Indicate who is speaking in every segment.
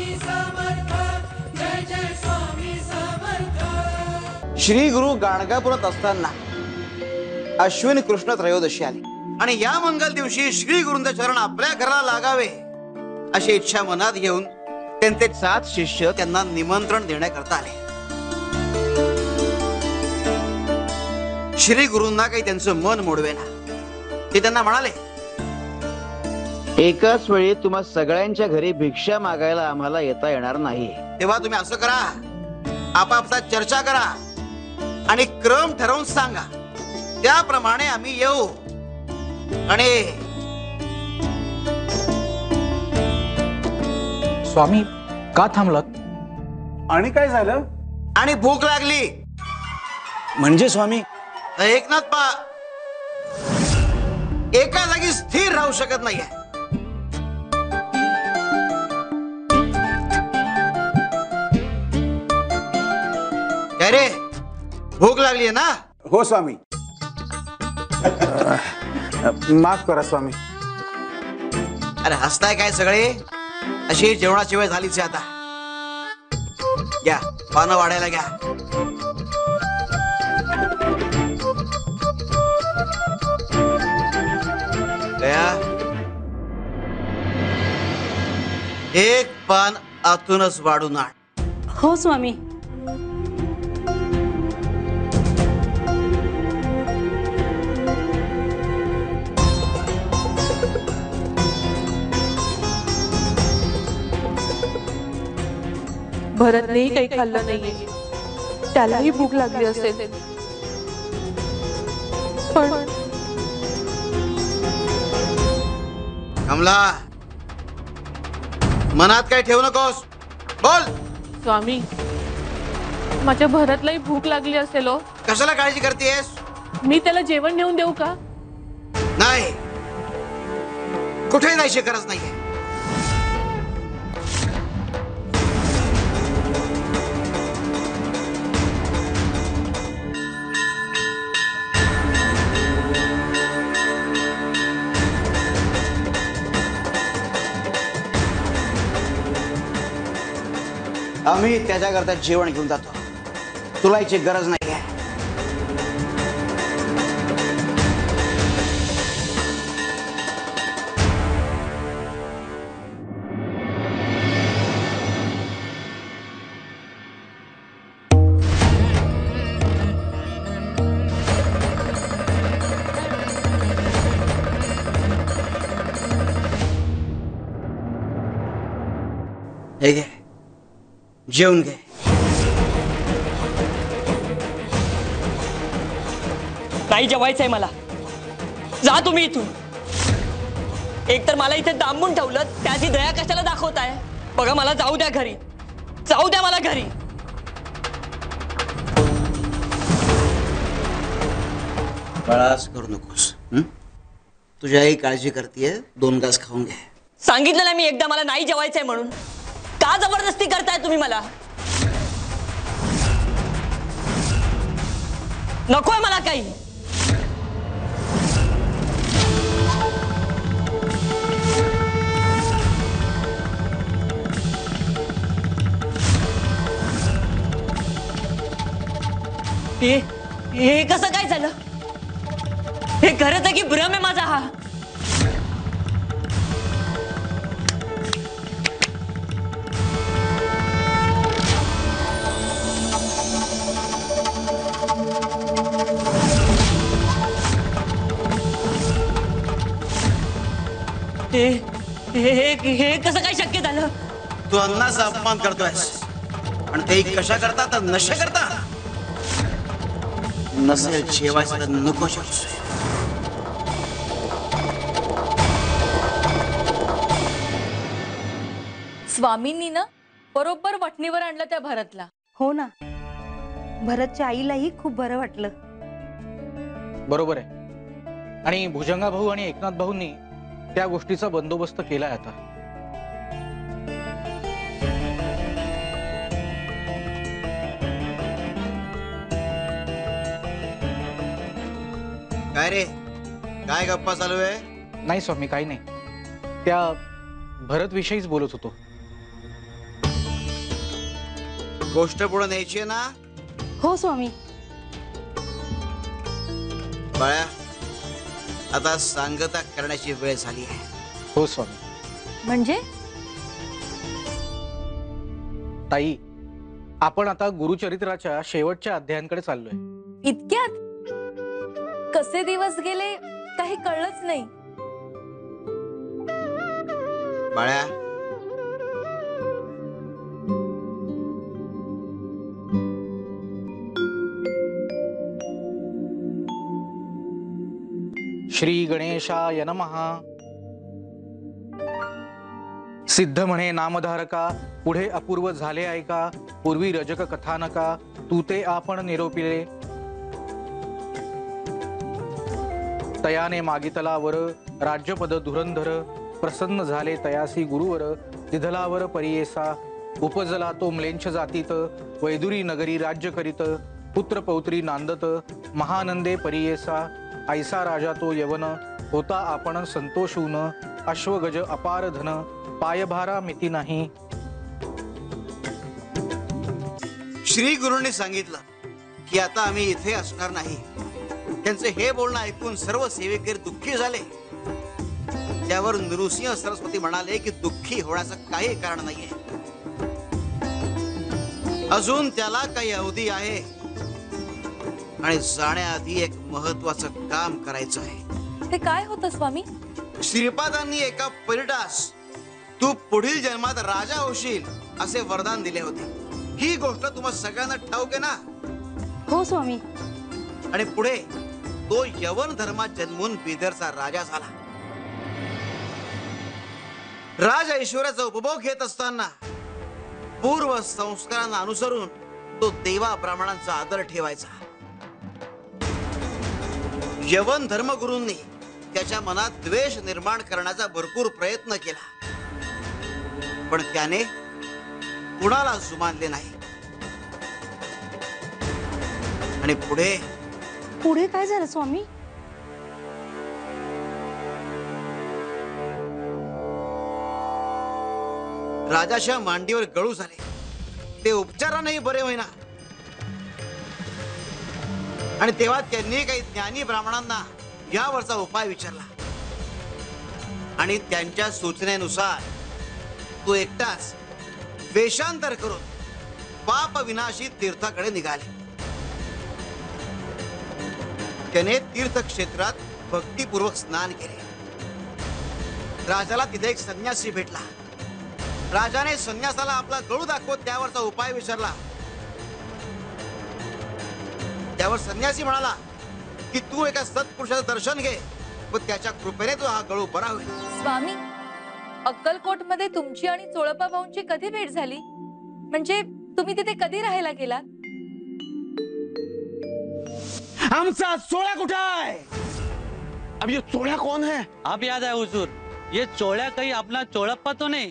Speaker 1: श्री गुरु गाणगापुरात असताना अश्विन कृष्ण त्रयोदशी आली आणि या मंगल दिवशी श्री गुरूंचे चरण आपल्या घराला लागावे अशी इच्छा मनात घेऊन त्यांचे 7 शिष्य त्यांना निमंत्रण देण्याकरता आले. श्री गुरूंना काही त्यांचं मन मोडवेना. ते त्यांना म्हणाले, एकाच वेळी तुम्हा सगळ्यांच्या घरी भिक्षा मागायला आम्हाला येता येणार नाही. तेव्हा तुम्ही असं करा, आपापसात चर्चा करा आणि क्रम ठरवून सांगा, त्याप्रमाणे आम्ही येऊ. आणि
Speaker 2: स्वामी का थांबलात?
Speaker 3: आणि काय झालं?
Speaker 1: आणि भूक लागली.
Speaker 2: म्हणजे स्वामी
Speaker 1: एकनाथ पा एका जागी स्थिर राहू शकत नाहीये. काय रे, भूक लागली ना?
Speaker 3: हो स्वामी. माफ करा स्वामी.
Speaker 1: अरे हसताय काय सगळे? अशी जेवणाची वेळ झालीच आहे आता. घ्या पानं वाढायला घ्या. गया, एक पान आतूनच वाढून आण.
Speaker 4: हो स्वामी.
Speaker 5: भरतनेही काही खाल्लं नाहीये, त्यालाही भूक लागली असेल. पण
Speaker 1: कमला, मनात काय ठेवू नकोस, बोल.
Speaker 5: स्वामी, माझ्या भरतलाही भूक लागली असेल हो.
Speaker 1: कशाला काळजी करतेस?
Speaker 5: मी त्याला जेवण नेऊन देऊ का?
Speaker 1: नाही, कुठे जायची गरज नाहीये. आम्ही त्याच्याकरता जेवण घेऊन जातो. तुला याची गरज नाही आहे. हे घे, जेवून घे.
Speaker 6: नाही जेवायचंय मला. जा तुम्ही इथून. एक तर मला इथे डांबून ठेवलं, त्याची दया कशाला दाखवताय? बघा, मला जाऊ द्या घरी. जाऊ द्या मला घरी.
Speaker 1: बळास करू नकोस. तुझी आई काळजी करतेय. 2 घास खाऊन घे.
Speaker 6: सांगितलं ना मी एकदा मला नाही जेवायचंय म्हणून. का जबरदस्ती करताय तुम्ही मला? नकोय मला काही. हे कसं काय झालं? हे खरंच आहे की भ्रम आहे माझा हा? हे कसं काय शक्य झालं?
Speaker 1: तू अन्नाचा अपमान करतोयस आणि ते कशा करता? तर नशे करता. नसेल जेवायचं तर नको जेवूस.
Speaker 6: स्वामींनी ना बरोबर वठणीवर आणलं त्या भरतला.
Speaker 4: हो ना, भरतच्या आईलाही खूप बरं वाटलं.
Speaker 2: बरोबर आहे. आणि भुजंगा भाऊ आणि एकनाथ भाऊंनी त्या गोष्टीचा बंदोबस्त केलाय आता.
Speaker 1: काय रे, काय गप्पा चालू आहे?
Speaker 2: नाही स्वामी, काही नाही. त्या भरत विषयीच बोलत होतो.
Speaker 1: गोष्ट पुढे न्यायची आहे ना?
Speaker 4: हो स्वामी.
Speaker 1: बाळा, आता सांगता करण्याची वेळ झाली आहे.
Speaker 2: हो स्वामी.
Speaker 4: म्हणजे
Speaker 2: ताई, आपण आता गुरुचरित्राच्या शेवटच्या अध्यायांकडे चाललोय.
Speaker 7: इतक्यात कसे दिवस गेले काही कळलंच नाही.
Speaker 1: बाळा,
Speaker 2: श्री गणेशाय नमः. सिद्ध म्हणे नामधारका, पुढे अपूर्व झाले ऐका. पूर्वी रजक कथानका, तू ते आपण निरोपिले. तयाने मागितलावर राज्यपद धुरंधर. प्रसन्न झाले तयासी गुरुवर, दिधलावर परियेसा. उपजला तो म्लेंछ जातीत, वैदुरी नगरी राज्य करीत. पुत्र पौत्री नांदत, महानंदे परियेसा. ऐसा राजा तो यवन, होता आपण संतोषून. अश्वगज अपार धन, पायभारा मिती नाही.
Speaker 1: श्री गुरूंनी सांगितलं की आता आम्ही इथे असणार नाही. त्यांचे हे बोलणं ऐकून सर्व सेवेकरी दुःखी झाले. त्यावर नृसिंह सरस्वती म्हणाले की दुःखी होण्याचं काही कारण नाहीये. अजून त्याला काही अवधी आहे आणि जाण्याआधी एक महत्वाचं काम करायचं आहे.
Speaker 7: ते काय होतं स्वामी?
Speaker 1: श्रीपादांनी एका परिटास तू पुढील जन्मात राजा होशील असे वरदान दिले होते. ही गोष्ट तुम्हा सगळ्यांना ठाऊक आहे ना?
Speaker 4: हो स्वामी.
Speaker 1: आणि पुढे तो यवन धर्मात जन्मून बिदरचा राजा झाला. राज ऐश्वर्याचा उपभोग घेत असताना पूर्व संस्कारांना अनुसरून तो देवा ब्राह्मणांचा आदर ठेवायचा. यवन धर्मगुरूंनी त्याच्या मनात द्वेष निर्माण करण्याचा भरपूर प्रयत्न केला, पण त्याने कुणाला जुमानले नाही. आणि पुढे
Speaker 4: पुढे काय झालं स्वामी?
Speaker 1: राजाच्या मांडीवर गळू झाले. ते उपचारानेही बरे होईना. आणि तेव्हा त्यांनी काही ज्ञानी ब्राह्मणांना यावरचा उपाय विचारला. आणि त्यांच्या सूचनेनुसार तो एकटाच वेषांतर करून पाप विनाशी तीर्थाकडे निघाले. त्याने तीर्थक्षेत्रात भक्तिपूर्वक स्नान केले. राजाला तिथे एक संन्यासी भेटला. राजाने संन्यासाला आपला गळू दाखवत त्यावरचा उपाय विचारला. त्यावर संन्यासी म्हणाला की तू एका सत्पुरुषाचं दर्शन घे व त्याच्या कृपेने तो हा गळू बरा होईल.
Speaker 7: स्वामी, अक्कलकोट मध्ये तुमची आणि चोळप्पा भाऊंची कधी भेट झाली? म्हणजे तुम्ही तिथे कधी राहायला गेलात?
Speaker 3: आमचा चोळा कुठे आहे? अब ये चोळा कौन है?
Speaker 8: अब याद है हुजूर, ये चोड़ा कहीं अपना चोड़प्पा तो नहीं?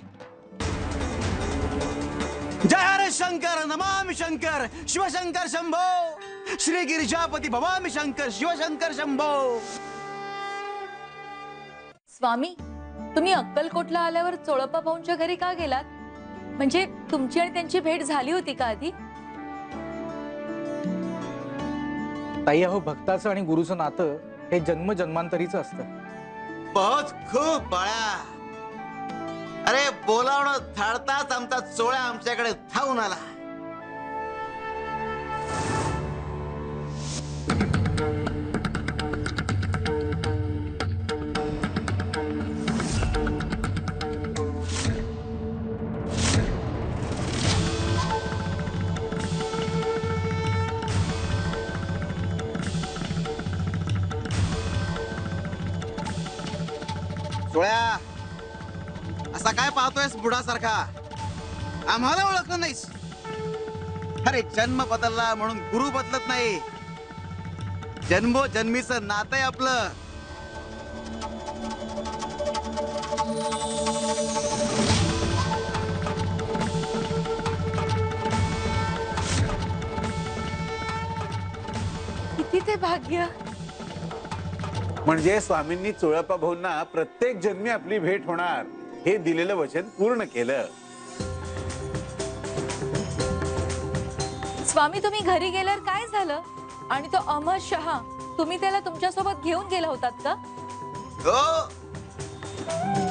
Speaker 1: जय हरे शंकर, नमामि शंकर, शिवशंकर शंभो. श्री गिरिजापती भवामी शंकर, शिवशंकर शंभो.
Speaker 7: स्वामी, तुम्ही अक्कलकोटला आल्यावर चोळप्पा भाऊंच्या घरी का गेलात? म्हणजे तुमची आणि त्यांची भेट झाली होती का आधी?
Speaker 2: ताई, अहो, भक्ताचं आणि गुरुचं नातं हे जन्मजन्मांतरीचं असतं.
Speaker 1: बहुत खूप बाळा. अरे बोलावणं थाळताच आमचा चोळा आमच्याकडे धावून आला. चोळ्या, असा काय पाहतोयस बुडासारखा? आम्हाला ओळखलं नाहीस? अरे जन्म बदलला म्हणून गुरु बदलत नाही. जन्मोजन्मीचं नातं आहे आपलं.
Speaker 7: किती ते भाग्य.
Speaker 3: म्हणजे स्वामींनी चोळप्पा भाऊंना प्रत्येक जन्मी आपली भेट होणार हे दिलेलं वचन पूर्ण केलं.
Speaker 7: स्वामी तुम्ही घरी गेल्यावर काय झालं? आणि तो अहमद शहा, तुम्ही त्याला तुमच्यासोबत घेऊन गेला होतात का?
Speaker 1: हो